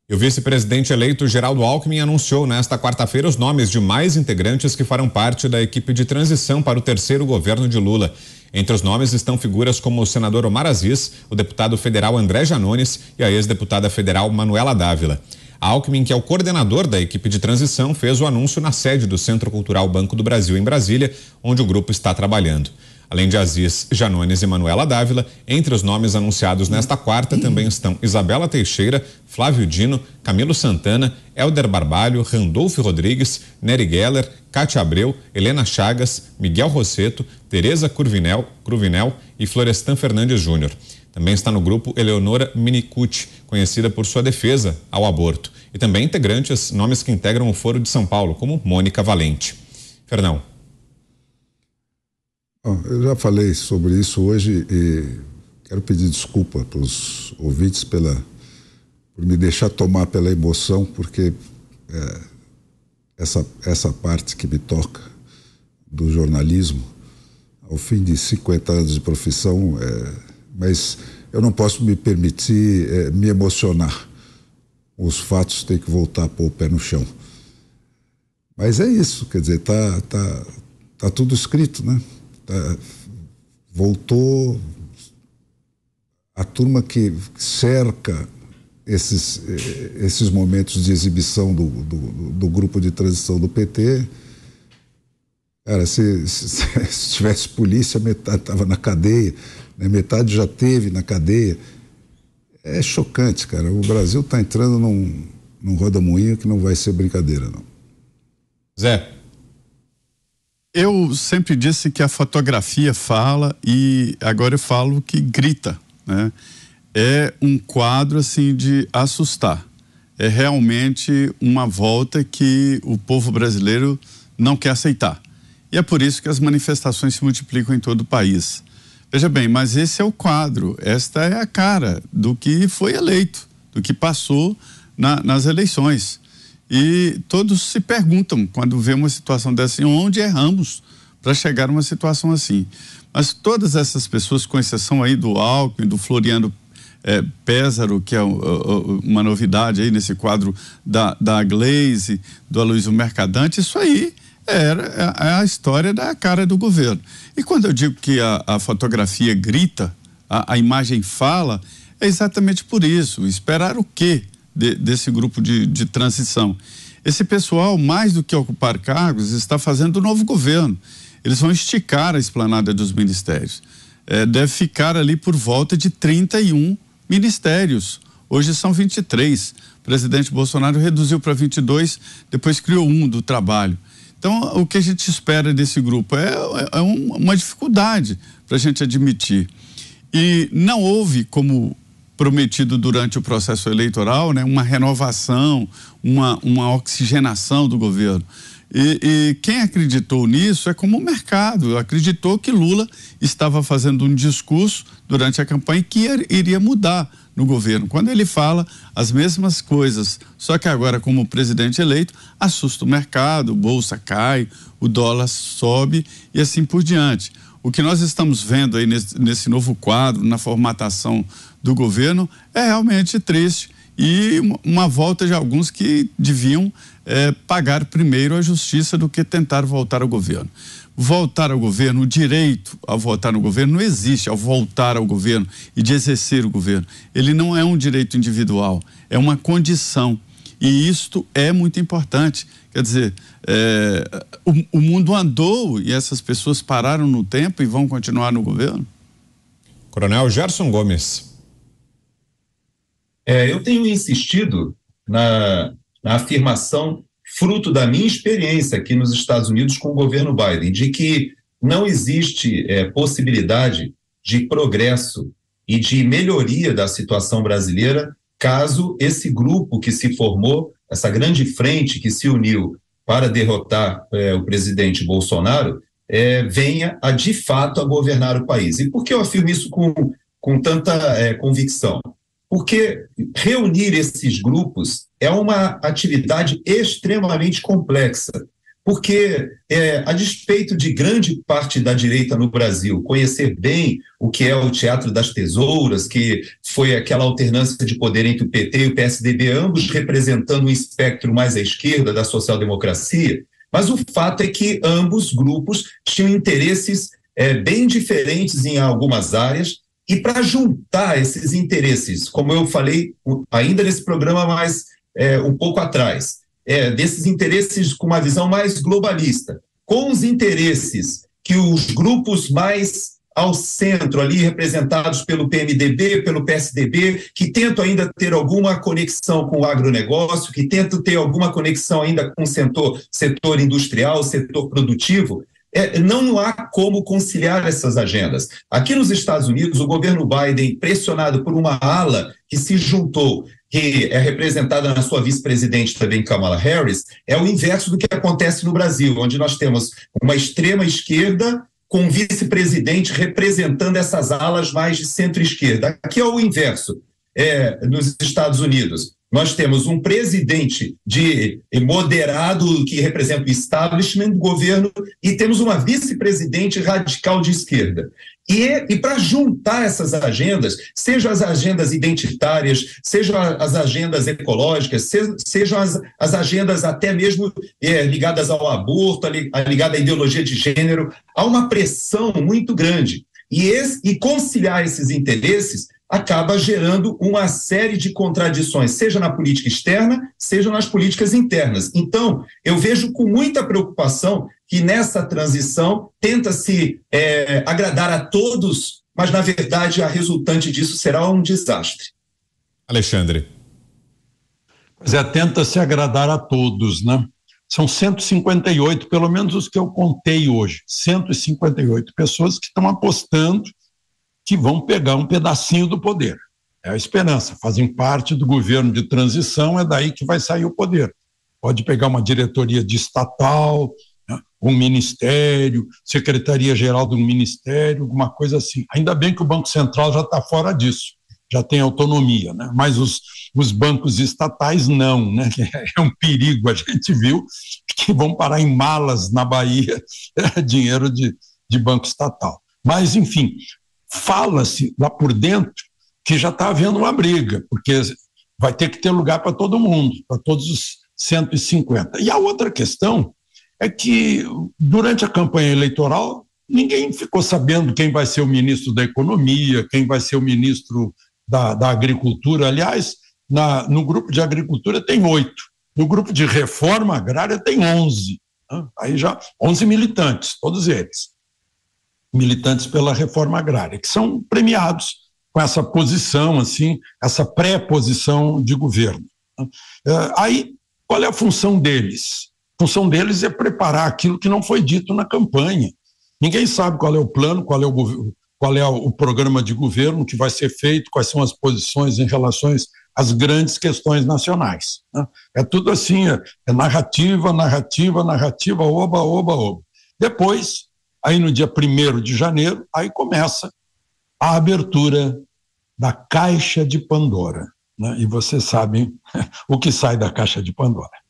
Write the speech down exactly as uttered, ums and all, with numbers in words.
E o vice-presidente eleito Geraldo Alckmin anunciou nesta quarta-feira os nomes de mais integrantes que farão parte da equipe de transição para o terceiro governo de Lula. Entre os nomes estão figuras como o senador Omar Aziz, o deputado federal André Janones e a ex-deputada federal Manuela Dávila. Alckmin, que é o coordenador da equipe de transição, fez o anúncio na sede do Centro Cultural Banco do Brasil, em Brasília, onde o grupo está trabalhando. Além de Aziz, Janones e Manuela Dávila, entre os nomes anunciados nesta quarta também estão Isabela Teixeira, Flávio Dino, Camilo Santana, Helder Barbalho, Randolfo Rodrigues, Nery Geller, Cátia Abreu, Helena Chagas, Miguel Rosseto, Tereza Cruvinel, Cruvinel e Florestan Fernandes Júnior. Também está no grupo Eleonora Minicucci, conhecida por sua defesa ao aborto. E também integrantes, nomes que integram o Foro de São Paulo, como Mônica Valente. Fernão. Eu já falei sobre isso hoje e quero pedir desculpa para os ouvintes pela, por me deixar tomar pela emoção, porque é, essa, essa parte que me toca do jornalismo, ao fim de cinquenta anos de profissão, é, mas eu não posso me permitir é, me emocionar. Os fatos têm que voltar a pôr o pé no chão. Mas é isso, quer dizer, tá, tá, tá tudo escrito, né? Uh, voltou a turma que cerca esses, esses momentos de exibição do, do, do grupo de transição do P T. Cara, se, se, se tivesse polícia, metade estava na cadeia, né? Metade já teve na cadeia. É chocante, cara. O Brasil está entrando num, num rodamuinho que não vai ser brincadeira, não. Zé. Eu sempre disse que a fotografia fala e agora eu falo que grita, né? É um quadro assim de assustar. É realmente uma volta que o povo brasileiro não quer aceitar. E é por isso que as manifestações se multiplicam em todo o país. Veja bem, mas esse é o quadro, esta é a cara do que foi eleito, do que passou na, nas eleições. E todos se perguntam, quando vê uma situação dessa, onde erramos para chegar a uma situação assim. Mas todas essas pessoas, com exceção aí do Alckmin, do Floriano é, Pézaro, que é uh, uma novidade aí nesse quadro da, da Gleisi, do Aloysio Mercadante, isso aí era é a história da cara do governo. E quando eu digo que a, a fotografia grita, a, a imagem fala, é exatamente por isso. Esperar o quê? De, desse grupo de, de transição. Esse pessoal, mais do que ocupar cargos, está fazendo o novo governo. Eles vão esticar a esplanada dos ministérios. É, deve ficar ali por volta de trinta e um ministérios. Hoje são vinte e três. O presidente Bolsonaro reduziu para vinte e dois, depois criou um do trabalho. Então, o que a gente espera desse grupo é, é uma dificuldade para a gente admitir. E não houve, como prometido durante o processo eleitoral, né, uma renovação, uma, uma oxigenação do governo. E, e quem acreditou nisso é como o mercado, acreditou que Lula estava fazendo um discurso durante a campanha que iria mudar no governo. Quando ele fala as mesmas coisas, só que agora como presidente eleito, assusta o mercado, a bolsa cai, o dólar sobe e assim por diante. O que nós estamos vendo aí nesse, nesse novo quadro, na formatação do governo, é realmente triste e uma volta de alguns que deviam é, pagar primeiro a justiça do que tentar voltar ao governo. Voltar ao governo, o direito a votar no governo não existe, ao voltar ao governo e de exercer o governo. Ele não é um direito individual, é uma condição. E isto é muito importante. Quer dizer, é, o, o mundo andou e essas pessoas pararam no tempo e vão continuar no governo? Coronel Gerson Gomes. É, eu tenho insistido na, na afirmação, fruto da minha experiência aqui nos Estados Unidos com o governo Biden, de que não existe é, possibilidade de progresso e de melhoria da situação brasileira caso esse grupo que se formou, essa grande frente que se uniu para derrotar é, o presidente Bolsonaro, é, venha a de fato a governar o país. E por que eu afirmo isso com, com tanta é, convicção? Porque reunir esses grupos é uma atividade extremamente complexa, porque, é, a despeito de grande parte da direita no Brasil conhecer bem o que é o Teatro das Tesouras, que foi aquela alternância de poder entre o P T e o P S D B, ambos representando um espectro mais à esquerda da social-democracia, mas o fato é que ambos grupos tinham interesses é, bem diferentes em algumas áreas, e para juntar esses interesses, como eu falei ainda nesse programa mais é, um pouco atrás, É, desses interesses com uma visão mais globalista, com os interesses que os grupos mais ao centro ali, representados pelo P M D B, pelo P S D B, que tentam ainda ter alguma conexão com o agronegócio, que tentam ter alguma conexão ainda com o setor, setor industrial, setor produtivo, é, não há como conciliar essas agendas. Aqui nos Estados Unidos, o governo Biden, pressionado por uma ala que se juntou, que é representada na sua vice-presidente também, Kamala Harris, é o inverso do que acontece no Brasil, onde nós temos uma extrema esquerda com um vice-presidente representando essas alas mais de centro-esquerda. Aqui é o inverso. É, nos Estados Unidos, nós temos um presidente de moderado que representa o establishment do governo e temos uma vice-presidente radical de esquerda. E, e para juntar essas agendas, sejam as agendas identitárias, sejam as agendas ecológicas, sejam as, as agendas até mesmo é, ligadas ao aborto, ligadas à ideologia de gênero, há uma pressão muito grande. E, esse, e conciliar esses interesses acaba gerando uma série de contradições, seja na política externa, seja nas políticas internas. Então, eu vejo com muita preocupação que nessa transição tenta-se é, agradar a todos, mas, na verdade, a resultante disso será um desastre. Alexandre. Pois é, tenta-se agradar a todos, né? São cento e cinquenta e oito, pelo menos os que eu contei hoje, cento e cinquenta e oito pessoas que estão apostando que vão pegar um pedacinho do poder. É a esperança, fazem parte do governo de transição, é daí que vai sair o poder. Pode pegar uma diretoria de estatal, né, um ministério, secretaria-geral do ministério, alguma coisa assim. Ainda bem que o Banco Central já está fora disso, já tem autonomia, né? Mas os, os bancos estatais não, né? É um perigo, a gente viu que vão parar em malas na Bahia, é dinheiro de, de banco estatal. Mas, enfim, fala-se lá por dentro que já está havendo uma briga, porque vai ter que ter lugar para todo mundo, para todos os cento e cinquenta. E a outra questão é que, durante a campanha eleitoral, ninguém ficou sabendo quem vai ser o ministro da Economia, quem vai ser o ministro da, da Agricultura. Aliás, na, no grupo de Agricultura tem oito, no grupo de Reforma Agrária tem onze, né? Aí já onze militantes, todos eles. Militantes pela reforma agrária, que são premiados com essa posição, assim, essa pré-posição de governo. Aí, qual é a função deles? A função deles é preparar aquilo que não foi dito na campanha. Ninguém sabe qual é o plano, qual é o, qual é o programa de governo que vai ser feito, quais são as posições em relação às grandes questões nacionais. É tudo assim, é, é narrativa, narrativa, narrativa, oba, oba, oba. Depois, aí no dia primeiro de janeiro, aí começa a abertura da Caixa de Pandora, né? E vocês sabem o que sai da Caixa de Pandora.